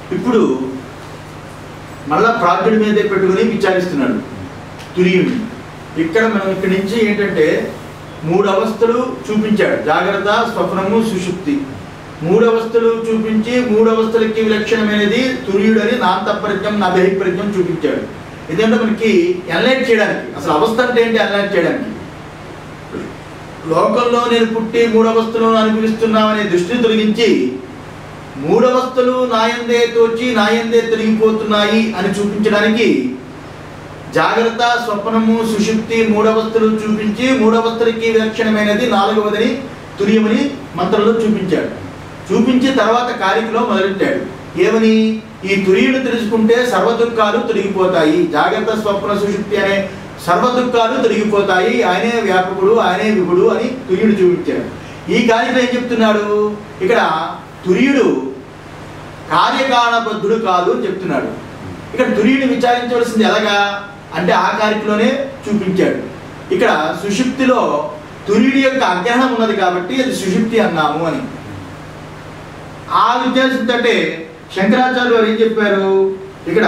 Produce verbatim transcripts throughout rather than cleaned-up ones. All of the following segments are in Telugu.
ఇప్పుడు మళ్ళా ప్రాజ్ఞుడి మీదే పెట్టుకుని విచారిస్తున్నాడు తురియుడిని. ఇక్కడ మనం ఇక్కడి నుంచి ఏంటంటే మూడు అవస్థలు చూపించాడు, జాగ్రత్త, స్వప్నము, సుషుప్తి. మూడు అవస్థలు చూపించి మూడు అవస్థలకి విలక్షణమైనది తురియుడని నాంతఃప్రజ్ఞం నభయప్రజ్ఞం చూపించాడు. ఇదేంటో మనకి ఎన్లైట్ చేయడానికి, అసలు అవస్థ అంటే ఏంటి ఎన్లైట్ చేయడానికి. లోకంలో నేను పుట్టి మూడు అవస్థలను అనుభవిస్తున్నామనే దృష్టిని తొలగించి మూడవస్థలు నాయందే తోచి నాయందే తిరిగిపోతున్నాయి అని చూపించడానికి జాగ్రత్త, స్వప్నము, సుషుప్తి మూడవస్థలు చూపించి మూడవస్థలకి విలక్షణమైనది నాలుగవదని తురియమని మంత్రంలో చూపించాడు. చూపించి తర్వాత కారికలో మొదలెట్టాడు. ఏమని? ఈ తురియుడు తెలుసుకుంటే సర్వ దుఃఖాలు తొలగిపోతాయి, జాగ్రత్త, స్వప్న, సుషుప్తి అనే సర్వ దుఃఖాలు తొలగిపోతాయి, ఆయనే వ్యాపకుడు, ఆయనే విభుడు అని తురియుడు చూపించాడు. ఈ కారికలో ఏం చెప్తున్నాడు? ఇక్కడ తురియుడు కార్యకారణబద్ధుడు కాదు అని చెప్తున్నాడు. ఇక్కడ తురియుడిని విచారించవలసింది ఎలాగా అంటే ఆ కారికలోనే చూపించాడు. ఇక్కడ సుషుప్తిలో తురియుడి యొక్క అజ్ఞానం ఉన్నది కాబట్టి అది సుషుప్తి అన్నాము అని. ఆ ఉద్దేశంతో అంటే శంకరాచార్యులు వారు ఏం చెప్పారు? ఇక్కడ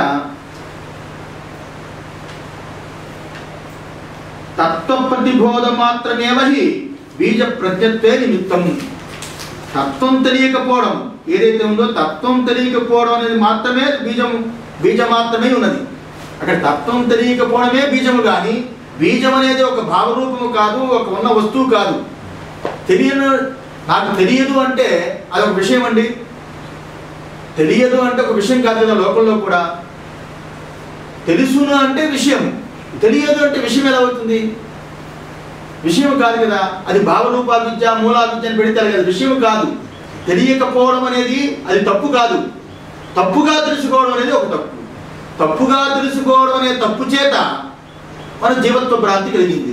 తత్వ ప్రతిబోధ మాత్రమేవహి బీజ ప్రజ్ఞత్వే నిమిత్తం. తత్వం తెలియకపోవడం ఏదైతే ఉందో తత్వం తెలియకపోవడం అనేది మాత్రమే బీజము, బీజం మాత్రమే ఉన్నది. అక్కడ తత్వం తెలియకపోవడమే బీజము, కానీ బీజం అనేది ఒక భావరూపము కాదు, ఒక ఉన్న వస్తువు కాదు. తెలియను, నాకు తెలియదు అంటే అదొక విషయం అండి. తెలియదు అంటే ఒక విషయం కాదు కదా. లోకంలో కూడా తెలుసును అంటే విషయం, తెలియదు అంటే విషయం ఎలా అవుతుంది? విషయం కాదు కదా. అది భావరూప విద్య, మూలా విద్య అని పెడతారు కదా, విషయం కాదు. తెలియకపోవడం అనేది అది తప్పు కాదు, తప్పుగా తెలుసుకోవడం అనేది ఒక తప్పు. తప్పుగా తెలుసుకోవడం అనే తప్పు చేత మన జీవత్వ భ్రాంతి కలిగింది.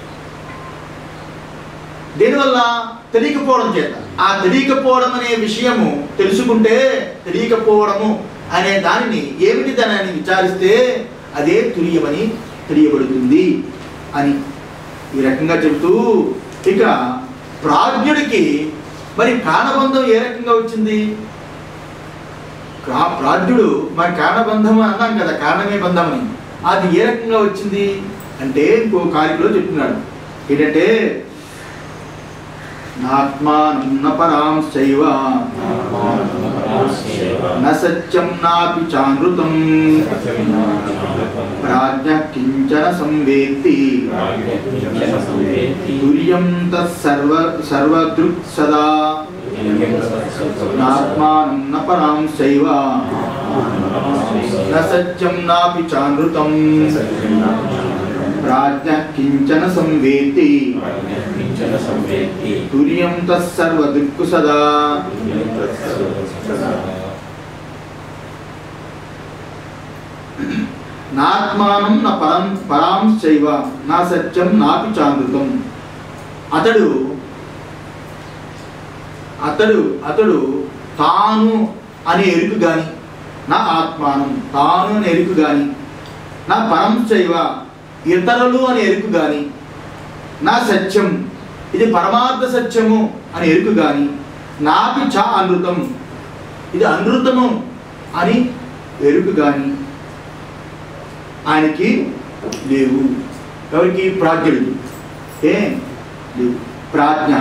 దేనివల్ల? తెలియకపోవడం చేత. ఆ తెలియకపోవడం అనే విషయము తెలుసుకుంటే తెలియకపోవడము అనే దానిని ఏమిటి దానిని విచారిస్తే అదే తురియమని తెలియబడుతుంది అని ఈ రకంగా చెబుతూ, ఇక ప్రాజ్ఞుడికి మరి కారణబంధం ఏ రకంగా వచ్చింది? ప్రాజ్ఞుడు మరి కారణబంధం అన్నాం కదా, కారణమే బంధం అని. అది ఏ రకంగా వచ్చింది అంటే ఇంకో కారికలో చెప్తున్నాడు. ఏంటంటే నాత్మానం న పరాంశైవ న సత్యం నాపి చానృతం ప్రాజ్ఞ కించన సంవేత్తి తుర్యం తత్సర్వ సర్వదృక్ సదా. నాత్మానం న పరాంశైవ న సత్యం నాపి చానృతం ప్రాజ్ఞ కించన సంవేత్తి తుర్యం తత్సర్వదృక్ సదా. నాత్మానం న పరం పరాంశైవ నా సత్యం నాపి చానృతం. అతడు అతడు అతడు తాను అనే ఎరుకు గాని, నా ఆత్మానం తాను అనే ఎరుకు గాని, నా పరంశైవ ఇతరులు అనే ఎరుకు గాని, నా సత్యం ఇది పరమార్థ సత్యము అని ఎరుకు గాని, నాపి చా అనృతం ఇది అనృతము అని ఎరుకు గాని ఆయనకి లేవు. ఎవరికి? ప్రాజ్ఞుడికి. ఏ లేవు. ప్రాజ్ఞ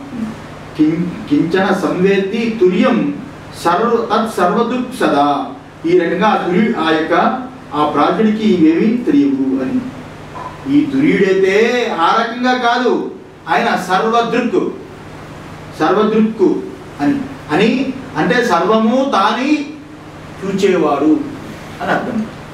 కించన సంవేత్తి తుర్యం సర్వ తత్ సర్వదుక్ సదా. ఈ రకంగా ఆ తురి ఆ యొక్క ఆ ప్రాజ్ఞుడికి ఇవేమీ తెలియవు అని. ఈ తుర్యుడైతే ఆ రకంగా కాదు, ఆయన సర్వదృక్ సర్వదృక్కు అని అని అంటే సర్వము తాని చూచేవాడు అని అర్థం.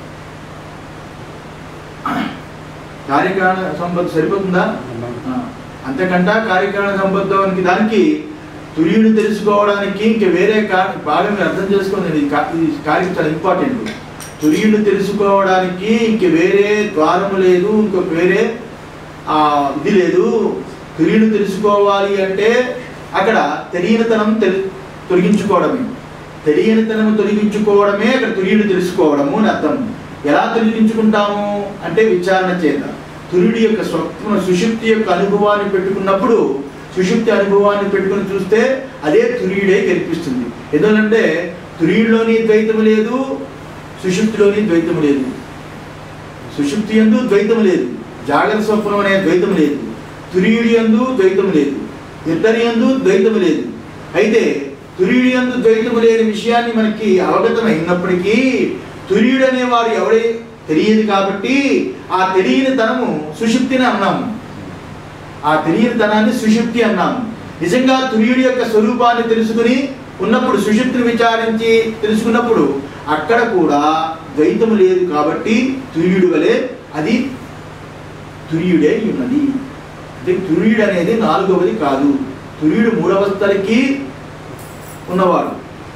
కార్యకారణ సంబంధం సరిపోతుందా? అంతకంటే కార్యకారణ సంబంధానికి దానికి తుర్యుడు తెలుసుకోవడానికి ఇంకా వేరే కారణం బాగా మీరు అర్థం చేసుకోండి. ఇది కార్యం చాలా ఇంపార్టెంట్. తుర్యుడు తెలుసుకోవడానికి ఇంక వేరే ద్వారము లేదు, ఇంకొక వేరే ఇది లేదు. తుర్యుడు తెలుసుకోవాలి అంటే అక్కడ తెలియనితనం తెలి తొలగించుకోవడమే తెలియనితనం తొలగించుకోవడమే అక్కడ తుర్యుడు తెలుసుకోవడము అని అర్థం. ఎలా తొలగించుకుంటాము అంటే విచారణ చేత. తుర్యుడి యొక్క స్వప్న సుషుప్తి యొక్క అనుభవాన్ని పెట్టుకున్నప్పుడు సుషుప్తి అనుభవాన్ని పెట్టుకుని చూస్తే అదే తుర్యుడే కనిపిస్తుంది. ఎందుకంటే తురీయుడిలోని ద్వైతము లేదు, సుషుప్తిలోని ద్వైతము లేదు. సుషుప్తి యందు ద్వైతము లేదు, జాగ్రత్త స్వప్నం అనే ద్వైతము లేదు, తురీయుడి యందు ద్వైతము లేదు, ఇద్దరి యందు ద్వైతము లేదు. అయితే తురీయుడి యందు ద్వైతము లేని విషయాన్ని మనకి అవగతమైనప్పటికీ తురీయుడు అనేవాడు ఎవడే తెలియదు కాబట్టి ఆ తెలియని తనము సుషుప్తిని అన్నాము. ఆ తెలియని తనాన్ని సుషుప్తి అన్నాము. నిజంగా తురీయుడి యొక్క స్వరూపాన్ని తెలుసుకుని ఉన్నప్పుడు, సుషుప్తిని విచారించి తెలుసుకున్నప్పుడు అక్కడ కూడా ద్వైతము లేదు కాబట్టి తురీయుడు వలె అది తురీయుడే ఉన్నది. అంటే తురీయుడు అనేది నాలుగవది కాదు, తురీయుడు మూడవస్థలకి ఉన్నవాడు.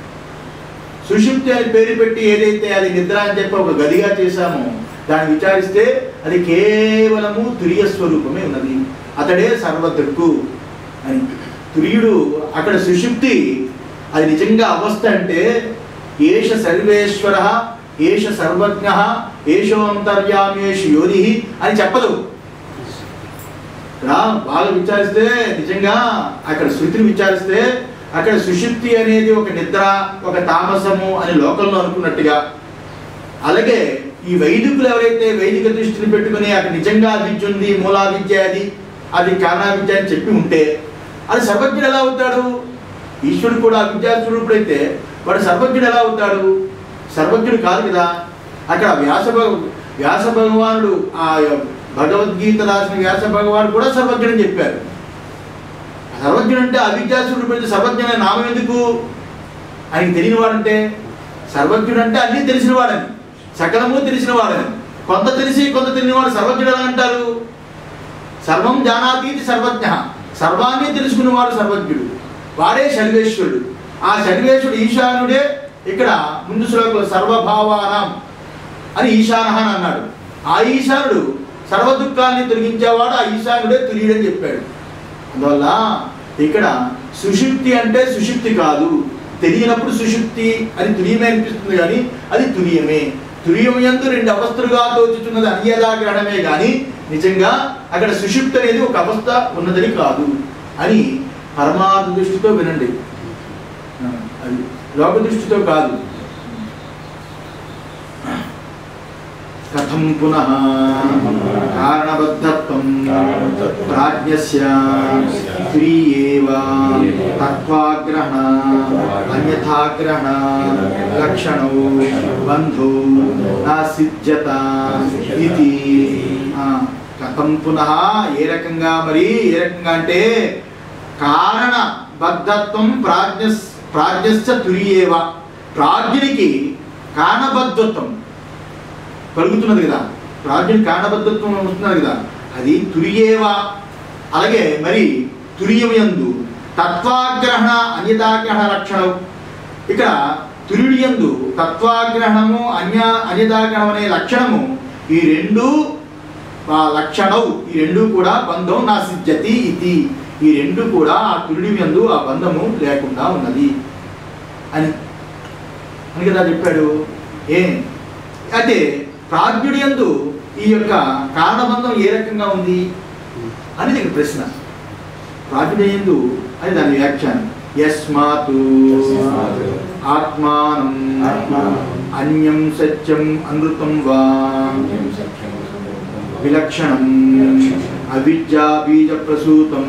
సుషుప్తి అని పేరు పెట్టి ఏదైతే అది నిద్ర అని చెప్పి ఒక గదిగా చేశామో దాన్ని విచారిస్తే అది కేవలము తురియ స్వరూపమే ఉన్నది, అతడే సర్వదృక్కు అని. తురీయుడు అక్కడ సుషుప్తి అది నిజంగా అవస్థ అంటే ఏష సర్వేశ్వర, ఏష సర్వజ్ఞ, ఏషోంతర్యామేషు యోని అని చెప్పదు. ఇక్కడ బాగా విచారిస్తే నిజంగా అక్కడ శృతిని విచారిస్తే అక్కడ సుషుప్తి అనేది ఒక నిద్ర, ఒక తామసము అని లోకంలో అనుకున్నట్టుగా, అలాగే ఈ వైదికులు ఎవరైతే వైదిక దృష్టిని పెట్టుకుని అక్కడ నిజంగా విద్య ఉంది, మూలా విద్య అది అది కానా విద్య అని చెప్పి ఉంటే అది సర్వజ్ఞుడు ఎలా అవుతాడు? ఈశ్వరుడు కూడా విద్యా స్వరూపుడైతే వాడు సర్వజ్ఞుడు ఎలా అవుతాడు? సర్వజ్ఞుడు కాదు కదా. అక్కడ వ్యాస వ్యాస భగవానుడు ఆ భగవద్గీత రాసిన వ్యాస భగవానుడు కూడా సర్వజ్ఞుడని చెప్పారు. సర్వజ్ఞుడు అంటే అవిద్యాసుడు పెడితే సర్వజ్ఞుడు అనే నామం ఎందుకు? ఆయనకి తెలియనివాడంటే సర్వజ్ఞుడు అంటే అన్నీ తెలిసినవాడని, సకలము తెలిసినవాడని. కొంత తెలిసి కొంత తెలియనివాడు సర్వజ్ఞుడు అని అంటారు. సర్వం జానాతీతి సర్వజ్ఞ, సర్వాన్ని తెలుసుకున్నవాడు సర్వజ్ఞుడు, వాడే సర్వేశ్వరుడు. ఆ సర్వేశ్వరుడు ఈశానుడే. ఇక్కడ ముందు శ్లోకంలో సర్వభావానం అని ఈశాన అని అన్నాడు. ఆ ఈశానుడు సర్వ దుఃఖాన్ని తొలగించేవాడు, ఆ ఈశానుడే తురీయుడని చెప్పాడు. అందువల్ల ఇక్కడ సుషుప్తి అంటే సుషుప్తి కాదు, తెలియనప్పుడు సుషుప్తి అని తురియమే అనిపిస్తుంది కానీ అది తురియమే. తురియమయందు రెండు అవస్థలుగా తోచుతున్నది అన్యదాగ్రహణమే కానీ నిజంగా అక్కడ సుషుప్తి అనేది ఒక అవస్థ ఉన్నదని కాదు అని పరమార్థ దృష్టితో వినండి, అది లోక దృష్టితో కాదు. కథం పునః కారణబద్ధత్వం ప్రాజ్ఞస్య తురీయేవ తత్వాగ్రహణ అన్యథాగ్రహణ లక్షణో బంధో నా సిద్ధ్యత ఇది. కథం పునః ఏ రకంగా, మరి ఏ రకంగా అంటే కారణబద్ధత్వం ప్రాజ్ఞ ప్రాజ్ఞస్య తురీయేవ, ప్రాజ్ఞునికి కారణబద్ధత్వం కలుగుతున్నది కదా, ప్రాజ్ఞుని కారణబద్ధత్వం వస్తున్నది కదా, అది తురియేవా. అలాగే మరి తురియయందు తత్వాగ్రహణ అన్యదాగ్రహణ లక్షణం. ఇక్కడ తురియందు తత్వాగ్రహణము అన్య అన్యదాగ్రహం అనే లక్షణము, ఈ రెండు లక్షణం ఈ రెండు కూడా బంధం నా సిద్ధ్యతి ఇది. ఈ రెండు కూడా ఆ తురియందు ఆ బంధము లేకుండా ఉన్నది అని అని కదా చెప్పాడు. ఏ అంటే ప్రాజ్ఞుడి యందు ఈ యొక్క కారణబంధం ఏ రకంగా ఉంది అనేది ఇక్కడ ప్రశ్న. ప్రాజ్ఞుడి యందు అని దాని వ్యాఖ్యానం. యస్మాతు ఆత్మానం అన్యం సత్యం అనృతం వా విలక్షణం అవిద్యా బీజ ప్రసూతం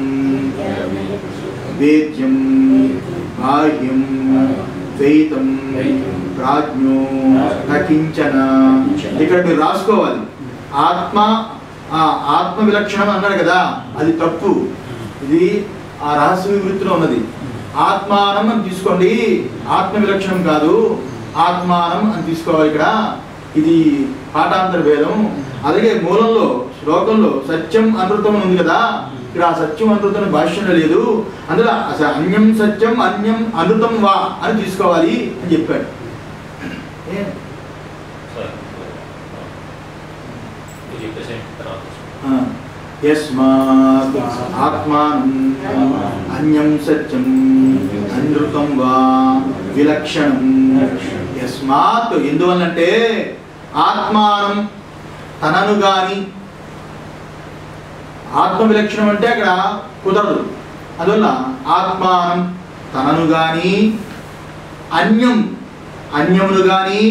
వేద్యం బాహ్యం ద్వైతం ప్రాజ్ఞో నకించన. ఇక్కడ మీరు రాసుకోవాలి. ఆత్మ ఆత్మ విలక్షణం అన్నాడు కదా, అది తప్పు. ఇది ఆ రహస్య వివృత్తిలో ఉన్నది. ఆత్మానం అని తీసుకోండి, ఆత్మ విలక్షణం కాదు, ఆత్మానం అని తీసుకోవాలి. ఇక్కడ ఇది పాఠాంతర భేదం. అలాగే మూలంలో శ్లోకంలో సత్యం అనృతం ఉంది కదా, ఇక్కడ ఆ సత్యం అనృతం భాష్యంలో లేదు. అందులో అన్యం సత్యం అన్యం అనృతం వా అని తీసుకోవాలి అని చెప్పాడు. యస్మాత్ ఆత్మానం అన్యం సత్యం అనృతం వా విలక్షణం. యస్మాత్ ఎందువల్లంటే ఆత్మానం తనను గాని, ఆత్మ విలక్షణం అంటే అక్కడ కుదరదు. అందువల్ల ఆత్మానం తనను గాని, అన్యం అన్యమును కానీ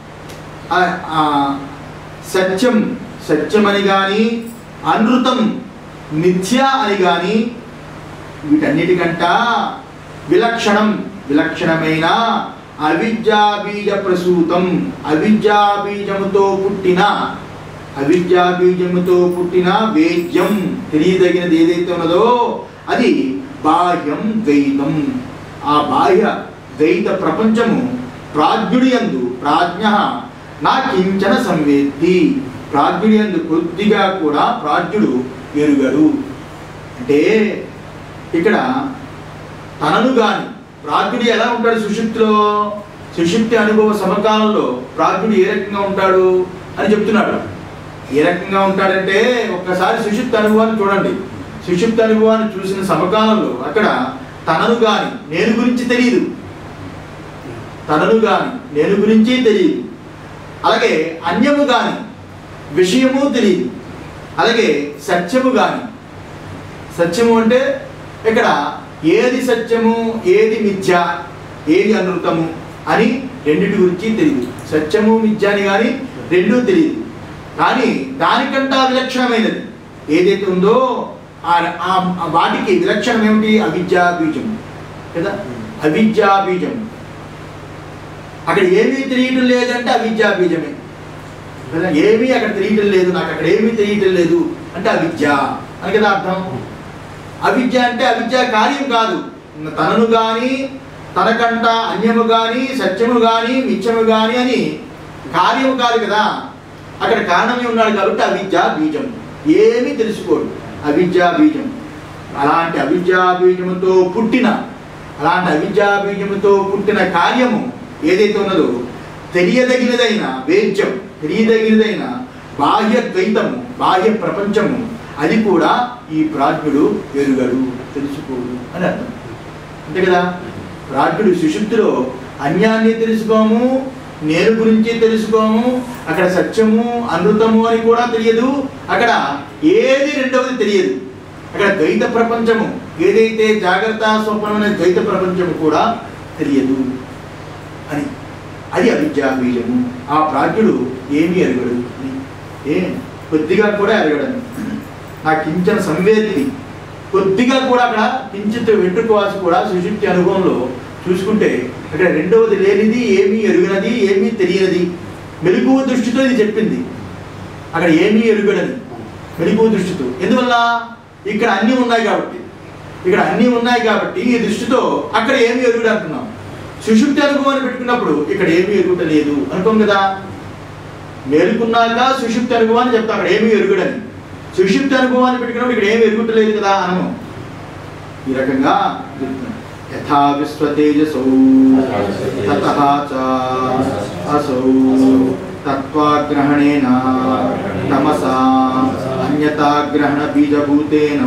సత్యం సత్యమని కానీ అనృతం మిథ్య అని కానీ వీటన్నిటికంట విలక్షణం విలక్షణమైన అవిద్యాబీజ ప్రసూతం అవిద్యాబీజముతో పుట్టిన అవిద్యాబీజముతో పుట్టిన వేద్యం తెలియదగినది ఏదైతే ఉన్నదో అది బాహ్యం ద్వైతం. ఆ బాహ్య ద్వైత ప్రపంచము ప్రాజ్ఞుడి యందు ప్రాజ్ఞ నా కించన సంవేత్తి ప్రాజ్ఞుడి యందు కొద్దిగా కూడా ప్రాజ్ఞుడు ఎరుగడు. అంటే ఇక్కడ తనను గాని ప్రాజ్ఞుడు ఎలా ఉంటాడు సుషుప్తిలో, సుషుప్తి అనుభవ సమకాలంలో ప్రాజ్ఞుడు ఏ రకంగా ఉంటాడు అని చెప్తున్నాడు. ఏ రకంగా ఉంటాడంటే ఒక్కసారి సుషుప్తి అనుభవాన్ని చూడండి. సుషుప్తి అనుభవాన్ని చూసిన సమకాలంలో అక్కడ తనను గాని నేను గురించి తెలియదు, తనను గాని నేను గురించి తెలియదు, అలాగే అన్యము గాని విషయము తెలియదు, అలాగే సత్యము గాని సత్యము అంటే ఇక్కడ ఏది సత్యము ఏది మిథ్య ఏది అనృతము అని రెండింటి గురించి తెలియదు. సత్యము మిథ్య అని కానీ రెండూ తెలియదు. కానీ దానికంటా విలక్షణమైనది ఏదైతే ఉందో వాటికి విలక్షణం ఏమిటి? అవిద్యా బీజం కదా. అవిద్యా బీజం అక్కడ ఏమీ తెలియటం లేదంటే అవిద్యా బీజమే కదా. ఏమీ అక్కడ తెలియటం లేదు, నాకు అక్కడ ఏమీ తెలియటం లేదు అంటే అవిద్య అని కదా అర్థం. అవిద్య అంటే అవిద్య కార్యం కాదు. తనను కానీ తనకంట అన్యము కానీ సత్యము కానీ మిథ్యము కానీ అని కార్యము కాదు కదా. అక్కడ కారణమే ఉన్నాడు కాబట్టి అవిద్యా బీజం. ఏమీ తెలుసుకోడు అవిద్యా బీజం. అలాంటి అవిద్యా బీజముతో పుట్టిన అలాంటి అవిద్యా బీజముతో పుట్టిన కార్యము ఏదైతే ఉన్నదో తెలియదగినదైన వేద్యం తెలియదగినదైన బాహ్య ద్వైతము బాహ్య ప్రపంచము అది కూడా ఈ ప్రాజ్ఞుడు ఎరుగడు తెలుసుకోడు అని అర్థం. అంతే కదా. ప్రాజ్ఞుడు సుషుప్తిలో అన్యాన్ని తెలుసుకోము, నేను గురించి తెలుసుకోము, అక్కడ సత్యము అనృతము అని కూడా తెలియదు, అక్కడ ఏది రెండవది తెలియదు. అక్కడ ద్వైత ప్రపంచము ఏదైతే జాగ్రత్త స్వప్నమైన ద్వైత ప్రపంచము కూడా తెలియదు అని అది అవిద్యా బీజము. ఆ ప్రాజ్ఞుడు ఏమీ ఎరగడు, ఏ కొద్దిగా కూడా ఎరగడని. నా కించన సంవేది కొద్దిగా కూడా అక్కడ కించిత్ వెంట్రుకవాసి కూడా సుషుప్తి అనుభవంలో చూసుకుంటే అక్కడ రెండవది లేనిది, ఏమీ ఎరుగనది, ఏమీ తెలియనిది. మెలకువ దృష్టితో ఇది చెప్పింది. అక్కడ ఏమీ ఎరుగడని మెలకువ దృష్టితో. ఎందువల్ల? ఇక్కడ అన్నీ ఉన్నాయి కాబట్టి. ఇక్కడ అన్నీ ఉన్నాయి కాబట్టి ఈ దృష్టితో అక్కడ ఏమీ ఎరుగుడు అంటున్నాం. సుషుప్తి అనుభవాన్ని పెట్టుకున్నప్పుడు ఇక్కడ ఏమీ ఎరుగుట లేదు అనుకోం కదా. మేలుకున్నాక సుషుప్తి అనుభవాన్ని చెప్తాం, అక్కడ ఏమీ ఎరుగుడని. సుషుప్తి అనుభవాన్ని పెట్టుకున్నప్పుడు ఇక్కడ ఏమి ఎరుగుటలేదు కదా అనము. ఈ రకంగా యథా విశ్వతేజసౌ తతః చ అసౌ తత్వాగ్రహణేన తమసా అన్యతాగ్రహణ బీజభూతేన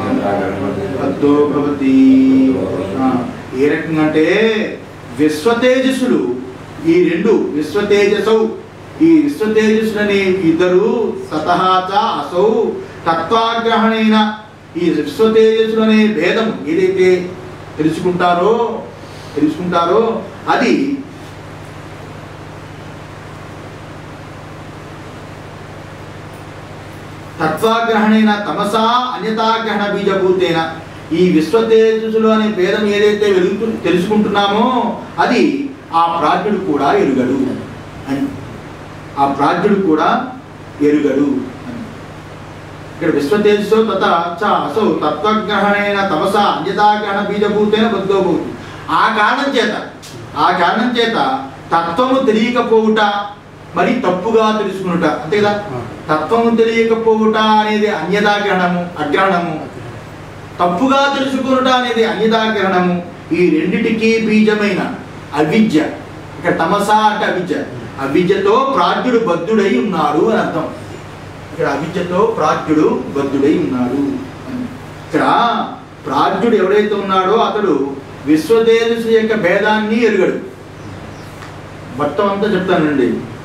తద్దో భవతి. ఏ రకంగా అంటే విశ్వతేజస్సులు ఈ రెండు విశ్వతేజసౌ ఈ విశ్వతేజస్సులని ఇద్దరు తతః చ అసౌ తత్వాగ్రహణేన ఈ విశ్వతేజస్సులనే భేదం ఏదైతే తెలుసుకుంటారో తెలుసుకుంటారో అది తత్వాగ్రహణేన తమసా అన్యతాగ్రహణ బీజభూతేన ఈ విశ్వతేజస్సులు అనే భేదం ఏదైతే వెలుగు తెలుసుకుంటున్నామో అది ఆ ప్రాజ్ఞుడు కూడా ఎరుగడు అని. ఆ ప్రాజ్ఞుడు కూడా ఎరుగడు అని. ఇక్కడ విశ్వతేజస్సు తత చ అసౌ తత్వగ్రహణేన తమసా అన్యతాగ్రహణ బీజభూతేన బద్ధోభూతి. ఆ కారణం చేత ఆ కారణం చేత తత్వము తెలియకపోవుట మరి తప్పుగా తెలుసుకునుట అంతే కదా. తత్వము తెలియకపోవుట అనేది అన్యతాగ్రహణము అగ్రహణము, తప్పుగా తెలుసుకునుట అనేది అన్యతాగ్రహణము. ఈ రెండిటికి బీజమైన అవిద్య, ఇక్కడ తమసా అంటే అవిద్య, అవిద్యతో ప్రాజ్ఞుడు బద్ధుడై ఉన్నాడు అని అర్థం. ఇక్కడ అవిద్యతో ప్రాజ్ఞుడు బద్ధుడై ఉన్నాడు అని. ఇక్కడ ప్రాజ్ఞుడు ఎవడైతే ఉన్నాడో అతడు విశ్వతేజస్సు యొక్క భేదాన్ని ఎరుగడు. మొత్తం అంతా చెప్తానండి.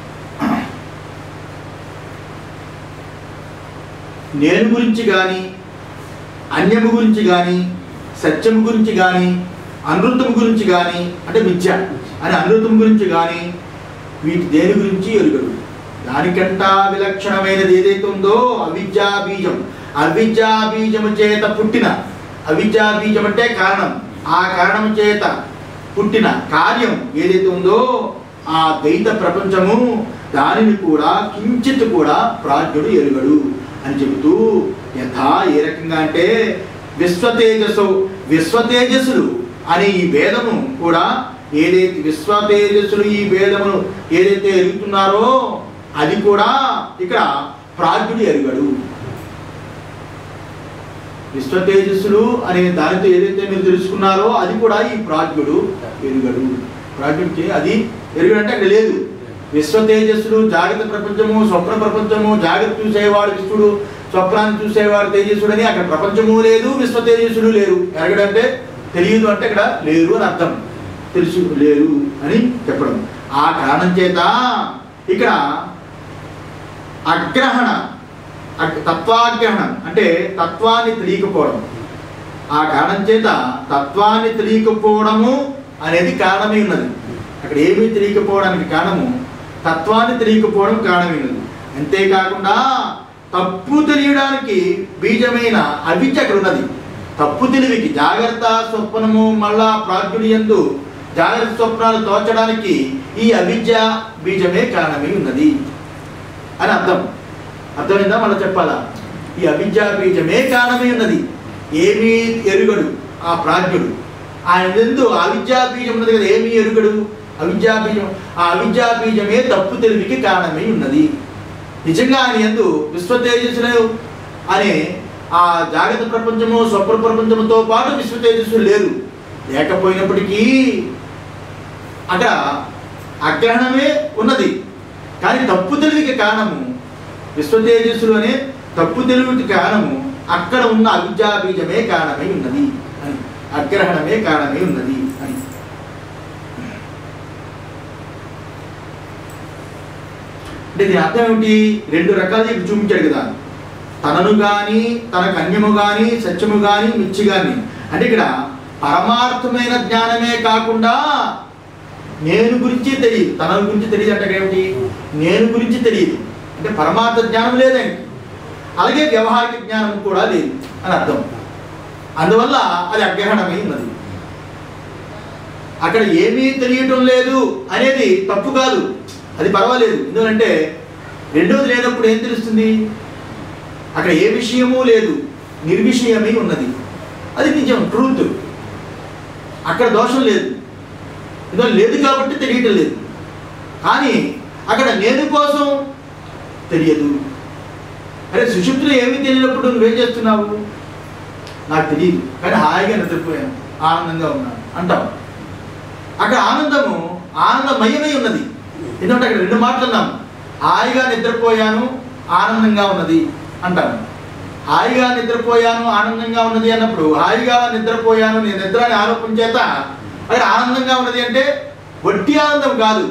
నేను గురించి కానీ అన్యము గురించి కానీ సత్యము గురించి కానీ అనృతము గురించి కానీ అంటే మిథ్య అని అనృతం గురించి కానీ వీటి దేని గురించి ఎరుగడు. దానికంటా విలక్షణమైనది ఏదైతే ఉందో అవిద్యా బీజం. అవిద్యా బీజము చేత పుట్టిన, అవిద్యా బీజం అంటే కారణం, ఆ కారణం చేత పుట్టిన కార్యం ఏదైతే ఉందో ఆ ద్వైత ప్రపంచము, దానిని కూడా కించిత్ కూడా ప్రాజ్ఞుడు ఎరుగడు అని చెబుతూ, యథా ఏ రకంగా అంటే విశ్వతేజస్సు, విశ్వతేజస్సులు అని ఈ వేదము కూడా ఏదైతే విశ్వతేజస్సులు ఈ వేదమును ఏదైతే ఎరుగుతున్నారో అది కూడా ఇక్కడ ప్రాజ్ఞుడు ఎరుగడు. విశ్వతేజస్సులు అనే దానితో ఏదైతే మీరు తెలుసుకున్నారో అది కూడా ఈ ప్రాజ్ఞుడు ఎరుగడు. ప్రాజ్ఞుడికి అది ఎరుగడు అంటే అక్కడ లేదు. విశ్వతేజస్సులు జాగ్రత్త ప్రపంచము, స్వప్న ప్రపంచము, జాగ్రత్త చూసేవాడు విష్ణుడు, స్వప్నాన్ని చూసేవాడు తేజస్సుడు అని అక్కడ ప్రపంచము లేదు, విశ్వతేజస్సులు లేరు. ఎరగడంటే తెలియదు అంటే ఇక్కడ లేరు అని అర్థం, తెలుసు లేరు అని చెప్పడం. ఆ కారణం చేత ఇక్కడ అగ్రహణ, తత్వాగ్రహణం అంటే తత్వాన్ని తెలియకపోవడం. ఆ కారణం చేత తత్వాన్ని తెలియకపోవడము అనేది కారణమై ఉన్నది. అక్కడ ఏమీ తెలియకపోవడానికి కారణము తత్వాన్ని తెలియకపోవడం కారణమై ఉన్నది. అంతేకాకుండా తప్పు తెలియడానికి బీజమైన అవిద్య అక్కడ ఉన్నది. తప్పు తెలివికి జాగ్రత్త స్వప్నము మళ్ళా ప్రాజ్ఞుడి యందు జాగ్రత్త స్వప్నాలు తోచడానికి ఈ అవిద్య బీజమే కారణమై ఉన్నది అని అర్థం. అర్థమైందా? మళ్ళీ చెప్పాలా? ఈ అవిద్యా బీజమే కారణమై ఉన్నది. ఏమీ ఎరుగడు ఆ ప్రాజ్ఞుడు. ఆయన ఎందు అవిద్యా బీజం ఉన్నది కదా, ఏమీ ఎరుగడు అవిద్యా బీజం. ఆ అవిద్యా బీజమే తప్పు తెలివికి కారణమై ఉన్నది. నిజంగా ఆయన ఎందు విశ్వతేజస్సులు అనే ఆ జాగ్రత్త ప్రపంచము స్వప్న ప్రపంచముతో పాటు విశ్వతేజస్సులు లేరు. లేకపోయినప్పటికీ అక్కడ అగ్రహణమే ఉన్నది. కానీ తప్పు తెలివికి కారణము విశ్వతేజస్సులు అనే తప్పు తెలివికి కారణము అక్కడ ఉన్న అవిద్యా బీజమే కారణమై ఉన్నది అని, అగ్రహణమే కారణమై ఉన్నది అని. అంటే దీని అర్థం ఏమిటి? రెండు రకాలు ఇప్పుడు చూపించాడు కదా, తనను కానీ తనకు అన్యము కానీ సత్యము కానీ మిచ్చి కానీ. అంటే ఇక్కడ పరమార్థమైన జ్ఞానమే కాకుండా నేను గురించి తెలియదు, తన గురించి తెలియదు. అంటే ఏమిటి? నేను గురించి తెలియదు అంటే పరమార్థ జ్ఞానం లేదండి, అలాగే వ్యవహారిక జ్ఞానం కూడా లేదు అని అర్థం. అందువల్ల అది అగ్రహణమై ఉన్నది. అక్కడ ఏమీ తెలియటం లేదు అనేది తప్పు కాదు, అది పర్వాలేదు. ఎందుకంటే రెండోది లేనప్పుడు ఏం తెలుస్తుంది? అక్కడ ఏ విషయమూ లేదు, నిర్విషయమై ఉన్నది. అది నిజం, ట్రూత్. అక్కడ దోషం లేదు, ఎందుకంటే లేదు కాబట్టి తెలియటం లేదు. కానీ అక్కడ నేను కోసం తెలియదు. అరే సుషుప్తిలో ఏమీ తెలియనప్పుడు నువ్వేం చేస్తున్నావు? నాకు తెలియదు కానీ హాయిగా నిద్రపోయాను, ఆనందంగా ఉన్నాను అంటావు. అక్కడ ఆనందము ఆనందమయమై ఉన్నది. ఎందుకంటే అక్కడ రెండు మాటలు అన్నాము, హాయిగా నిద్రపోయాను ఆనందంగా ఉన్నది అంటాను. హాయిగా నిద్రపోయాను ఆనందంగా ఉన్నది అన్నప్పుడు హాయిగా నిద్రపోయాను నేను నిద్ర అని ఆరోపణ చేత అక్కడ ఆనందంగా ఉన్నది అంటే వట్టి ఆనందం కాదు,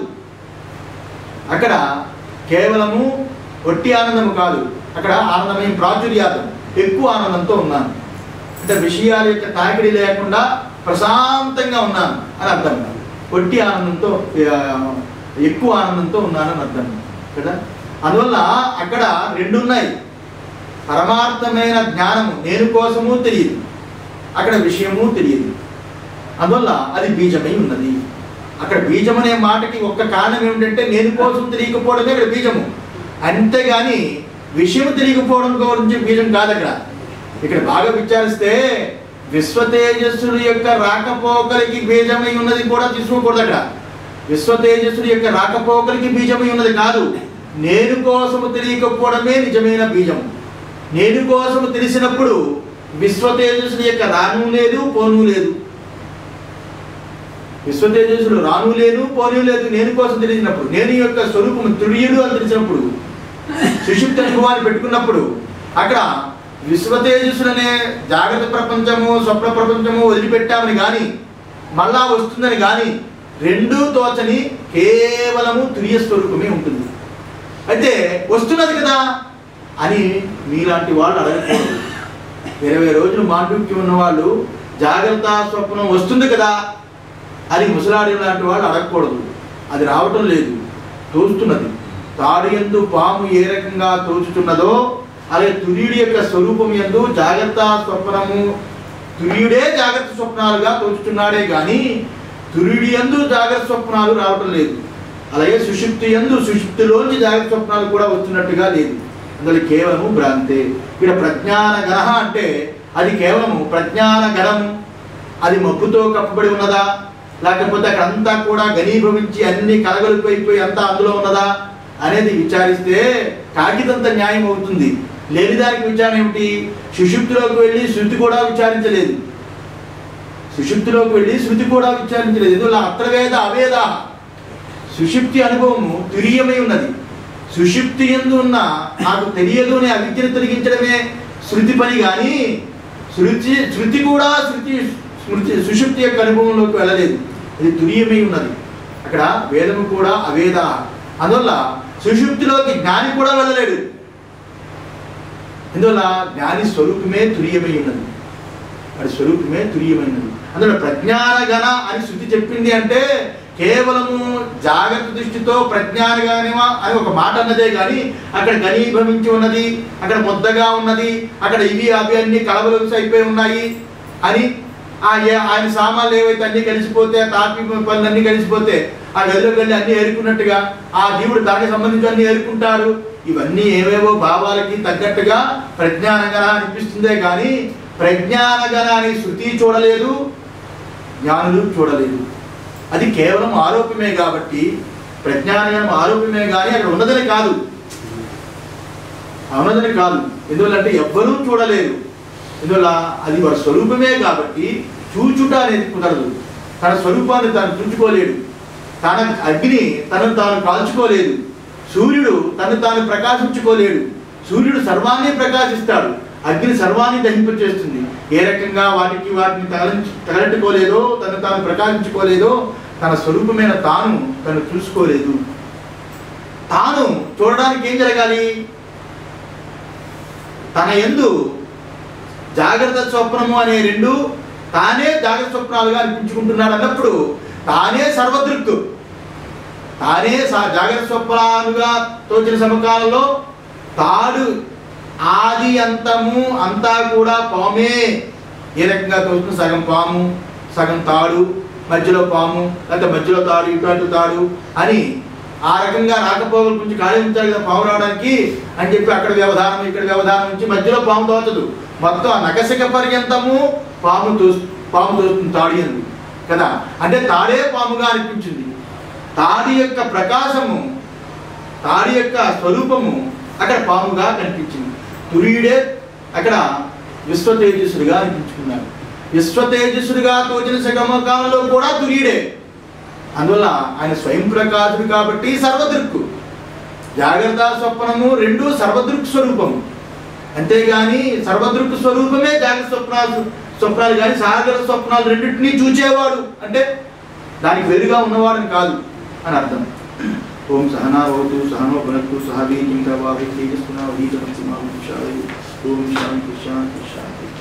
అక్కడ కేవలము వట్టి ఆనందము కాదు, అక్కడ ఆనందమైన ప్రాచుర్యాతం, ఎక్కువ ఆనందంతో ఉన్నాను. అంటే విషయాల యొక్క తాకిడి లేకుండా ప్రశాంతంగా ఉన్నాను అని అర్థం. వట్టి ఆనందంతో ఎక్కువ ఆనందంతో ఉన్నానని అర్థం కదా. అందువల్ల అక్కడ రెండు ఉన్నాయి. పరమార్థమైన జ్ఞానము నేను కోసము తెలియదు, అక్కడ విషయము తెలియదు. అందువల్ల అది బీజమై ఉన్నది. అక్కడ బీజం అనే మాటకి ఒక్క కారణం ఏమిటంటే నేను కోసం తెలియకపోవడమే అక్కడ బీజము, అంతేగాని విషయం తెలియకపోవడం గురించి బీజం కాదు. అక్కడ ఇక్కడ బాగా విచారిస్తే విశ్వతేజస్సుల యొక్క రాకపోకలికి బీజమై ఉన్నది కూడా తీసుకోకూడదు. అక్కడ విశ్వతేజస్సుల యొక్క రాకపోకలికి బీజమై ఉన్నది కాదు, నేను కోసము తెలియకపోవడమే నిజమైన బీజం. నేను కోసము తెలిసినప్పుడు విశ్వతేజస్సుల యొక్క రాను లేదు పోను లేదు. విశ్వతేజస్సులు రాను లేదు పోను లేదు నేను కోసం తెలిసినప్పుడు, నేను యొక్క స్వరూపము తుర్యుడు అని తెలిసినప్పుడు, సుషుప్త అనుభవాన్ని పెట్టుకున్నప్పుడు అక్కడ విశ్వతేజస్సులనే జాగ్రత్త ప్రపంచము స్వప్న ప్రపంచము వదిలిపెట్టామని కానీ మళ్ళా వస్తుందని కానీ రెండూ తోచని కేవలము తుర్య స్వరూపమే ఉంటుంది. అయితే వస్తున్నది కదా అని మీలాంటి వాళ్ళు అడగకూడదు. ఇరవై రోజులు మాండూక్యం ఉన్న వాళ్ళు జాగ్రత్త స్వప్నం వస్తుంది కదా అని ముసలాడి లాంటి వాళ్ళు అడగకూడదు. అది రావటం లేదు, తోస్తున్నది. తాడు యందు పాము ఏ రకంగా తోచుతున్నదో అలాగే తుర్యుడి యొక్క స్వరూపం యందు జాగ్రత్త స్వప్నము, తుర్యుడే జాగ్రత్త స్వప్నాలుగా తోచుతున్నాడే కానీ తుర్యుడి యందు జాగ్రత్త స్వప్నాలు రావటం లేదు. అలాగే సుషుప్తి యందు సుషుప్తిలోంచి జాగ్రత్త స్వప్నాలు కూడా వస్తున్నట్టుగా లేదు. అందులో కేవలము భ్రాంతే. ఇక్కడ ప్రజ్ఞాన గణః అంటే అది కేవలము ప్రజ్ఞాన గణము. అది మబ్బుతో కప్పబడి ఉన్నదా, లేకపోతే అక్కడ అంతా కూడా ఘనీభవించి అన్ని కలగలిపోయిపోయి అంతా అందులో ఉన్నదా అనేది విచారిస్తే కాకిదంత న్యాయం అవుతుంది. లేని దానికి విచారణ ఏమిటి? సుషుప్తిలోకి వెళ్ళి శృతి కూడా విచారించలేదు. సుషుప్తిలోకి వెళ్ళి శృతి కూడా విచారించలేదు. ఎందువల్ల అత్రవేద అవేద. సుషుప్తి అనుభవము తురీయమై ఉన్నది. సుషుప్తి యందు ఉన్న నాకు తెలియదు అనే అవిద్యను తొలగించడమే శృతి పని కానీ శృతి శృతి కూడా శృతి స్మృతి సుషుప్తి యొక్క అనుభవంలోకి వెళ్ళలేదు. ఇది తురీయమై ఉన్నది. అక్కడ వేదము కూడా అవేద. అందువల్ల సుషుప్తిలోకి జ్ఞాని కూడా వెళ్ళలేడు. అందువల్ల జ్ఞాని స్వరూపమే తురీయమై ఉన్నది. వాడి స్వరూపమే తురీయమైనది. అందువల్ల ప్రజ్ఞానగణ అని శృతి చెప్పింది అంటే కేవలము జాగ్రత్త దృష్టితో ప్రజ్ఞానగణమా అని ఒక మాట అన్నదే కానీ అక్కడ ఘనీభవించి ఉన్నది, అక్కడ ముద్దగా ఉన్నది, అక్కడ ఇవి అవి అన్ని కలవలసి అయిపోయి ఉన్నాయి అని ఆయన సామాన్లు ఏవైతే అన్ని కలిసిపోతే తాపి పనులు అన్ని కలిసిపోతే ఆ గదిలోకి వెళ్ళి అన్ని ఏరుకున్నట్టుగా ఆ జీవుడు దానికి సంబంధించి అన్ని ఏరుకుంటారు. ఇవన్నీ ఏవేవో భావాలకి తగ్గట్టుగా ప్రజ్ఞానగణ అనిపిస్తుందే కానీ ప్రజ్ఞానగణాన్ని శృతి చూడలేదు, జ్ఞానులు చూడలేదు. అది కేవలం ఆరోపమే కాబట్టి ప్రజ్ఞానగణం ఆరోపమే కానీ అక్కడ ఉన్నదని కాదు, ఉన్నదని కాదు. ఎందువల్లంటే ఎవ్వరూ చూడలేరు. ఎందువల్ల అది వారి స్వరూపమే కాబట్టి చూచుట అనేది కుదరదు. తన స్వరూపాన్ని తాను చూచుకోలేడు. తన అగ్ని తనను తాను కాల్చుకోలేదు. సూర్యుడు తను తాను ప్రకాశించుకోలేడు. సూర్యుడు సర్వాన్ని ప్రకాశిస్తాడు, అగ్ని సర్వాన్ని దహింపచేస్తుంది. ఏ రకంగా వాటికి వాటిని తగలించు తగలెట్టుకోలేదో తను తాను ప్రకాశించుకోలేదో తన స్వరూపమైన తాను తను చూసుకోలేదు. తాను చూడడానికి ఏం జరగాలి? తన యందు జాగ్రత్త స్వప్నము అనే రెండు తానే జాగ్రత్త స్వప్నాలుగా అనిపించుకుంటున్నాడు అన్నప్పుడు తానే సర్వదృక్కు, తానే జాగ్రత్త స్వప్నాలుగా తోచిన సమకాలంలో తాడు ఆది అంతము అంతా కూడా పామే. ఏ రకంగా తోచుతుంది? సగం పాము సగం తాడు, మధ్యలో పాము లేకపోతే మధ్యలో తాడు ఇటు తాడు అని ఆ రకంగా రాకపోకల గురించి ఖాళీ ఉంచాలి కదా పాము రావడానికి అని చెప్పి అక్కడ వ్యవధానం ఇక్కడ వ్యవధానం నుంచి మధ్యలో పాము తోచదు. మొత్తం ఆ నగసిక పర్యంతము పాము తో పాము తోస్తుంది తాడి అంది కదా. అంటే తాడే పాముగా అనిపించింది. తాడి యొక్క ప్రకాశము, తాడి యొక్క స్వరూపము అక్కడ పాముగా కనిపించింది. తురీయుడే అక్కడ విశ్వ తేజస్సుడిగా అనిపించుకున్నాడు. విశ్వ తేజస్సుడిగా తోచిన సగమకాలంలో కూడా తురీయుడే. అందువల్ల ఆయన స్వయం ప్రకాశుడు కాబట్టి సర్వదృక్కు. జాగ్రత్త స్వప్నము రెండు సర్వదృక్ స్వరూపము. అంతేగాని సర్వదృక్ స్వరూపమే జాగ్రత్త స్వప్నాలు స్వప్నాలు కానీ సాగర స్వప్నాలు రెండింటినీ చూచేవాడు అంటే దానికి వేరుగా ఉన్నవాడని కాదు అని అర్థం. ఓం సహనా భవతు సహనో భునక్తు సహ వీర్యం కరవావహై తేజస్వినావధీతమస్తు మా విద్విషావహై. ఓం శాంతి శాంతి శాంతి.